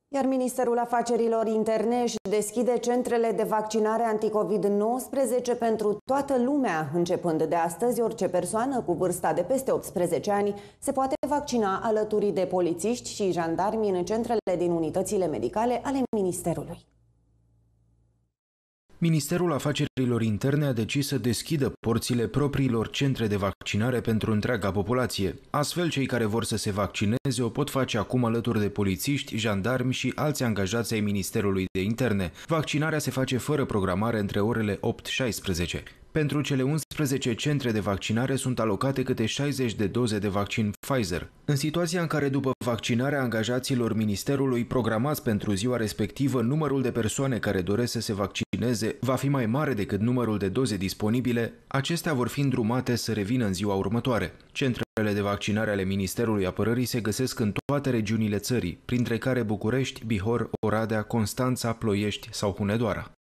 Iar Ministerul Afacerilor Interne își deschide centrele de vaccinare anticovid-19 pentru toată lumea. Începând de astăzi, orice persoană cu vârsta de peste 18 ani se poate vaccina alături de polițiști și jandarmi în centrele din unitățile medicale ale Ministerului. Ministerul Afacerilor Interne a decis să deschidă porțile propriilor centre de vaccinare pentru întreaga populație. Astfel, cei care vor să se vaccineze o pot face acum alături de polițiști, jandarmi și alți angajați ai Ministerului de Interne. Vaccinarea se face fără programare între orele 8-16. Pentru cele 11 centre de vaccinare sunt alocate câte 60 de doze de vaccin Pfizer. În situația în care după vaccinarea angajaților Ministerului programați pentru ziua respectivă, numărul de persoane care doresc să se vaccineze va fi mai mare decât numărul de doze disponibile, acestea vor fi îndrumate să revină în ziua următoare. Centrele de vaccinare ale Ministerului Apărării se găsesc în toate regiunile țării, printre care București, Bihor, Oradea, Constanța, Ploiești sau Hunedoara.